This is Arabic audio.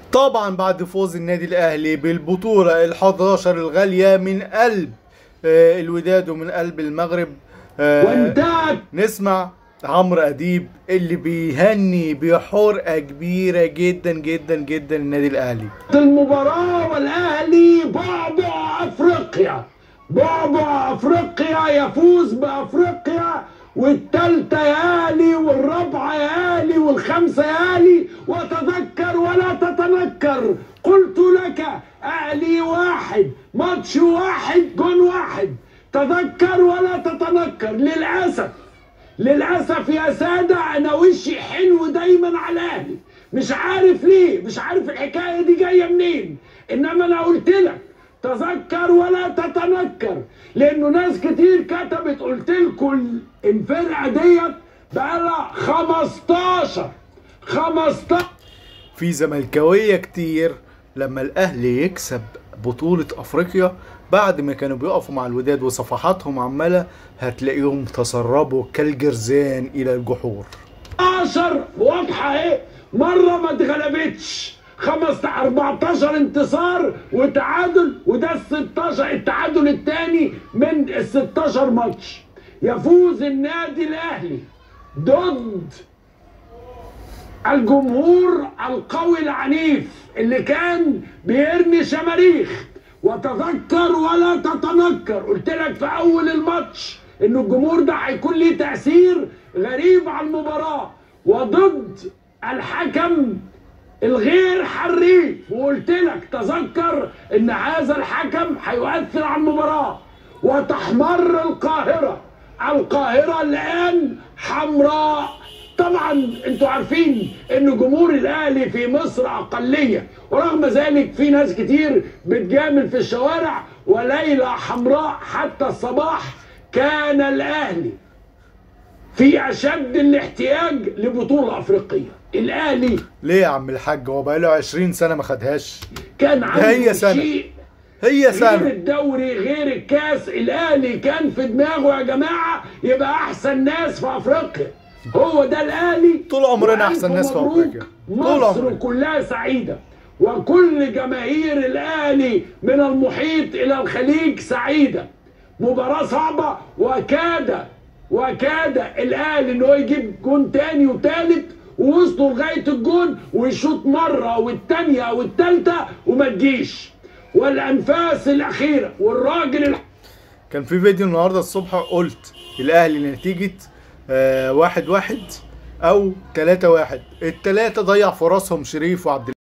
طبعا بعد فوز النادي الاهلي بالبطولة ال11 الغالية من قلب الوداد ومن قلب المغرب، نسمع عمرو اديب اللي بيهني بحرقة كبيرة جدا جدا جدا النادي الاهلي. المباراة والاهلي بعبع افريقيا، بعبع افريقيا، يفوز بافريقيا، والتالتة يا اهلي والرابعة يا اهلي والخامسة يا اهلي، وتذكر ولا تتنكر. قلت لك اهلي واحد، ماتش واحد، جون واحد، تذكر ولا تتنكر. للأسف يا سادة أنا وشي حلو دايما على أهلي، مش عارف ليه، مش عارف الحكاية دي جاية منين، إنما أنا قلت لك تذكر ولا تتنكر، لأنه ناس كتير كتبت قلت لكم الفرقة ديت بقالها 15 في زملكاوية كتير لما الأهلي يكسب بطولة أفريقيا بعد ما كانوا بيقفوا مع الوداد وصفحاتهم عمالة هتلاقيهم تسربوا كالجرذان إلى الجحور. 15 واضحة اهي، مرة ما اتغلبتش، 14 انتصار وتعادل، وده ال16 التعادل الثاني من ال16 ماتش. يفوز النادي الأهلي ضد الجمهور القوي العنيف اللي كان بيرمي شماريخ. وتذكر ولا تتنكر، قلت لك في اول الماتش ان الجمهور ده هيكون ليه تأثير غريب على المباراة، وضد الحكم الغير حريف، وقلت لك تذكر ان هذا الحكم هيؤثر على المباراة. وتحمر القاهرة الآن حمراء. طبعا انتوا عارفين ان جمهور الاهلي في مصر اقليه، ورغم ذلك في ناس كتير بتجامل في الشوارع، وليله حمراء حتى الصباح. كان الاهلي في اشد الاحتياج لبطوله افريقيه. الاهلي ليه يا عم الحاج؟ هو بقاله 20 سنه ما خدهاش. كان عنده شيء هي سنة غير الدوري غير الكاس. الاهلي كان في دماغه يا جماعه يبقى احسن ناس في افريقيا. هو ده الاهلي، طول عمرنا احسن ناس في افريقيا. مصر كلها سعيده، وكل جماهير الاهلي من المحيط الى الخليج سعيده. مباراه صعبه، وكاد الاهلي ان هو يجيب جون تاني وتالت، ووصلوا لغايه الجون ويشوط مره والتانيه والتالته وما تجيش، والانفاس الاخيره والراجل كان في فيديو النهارده الصبح قلت الاهلي نتيجه 1-1 او 3-1، التلاتة ضيع فرصهم شريف وعبد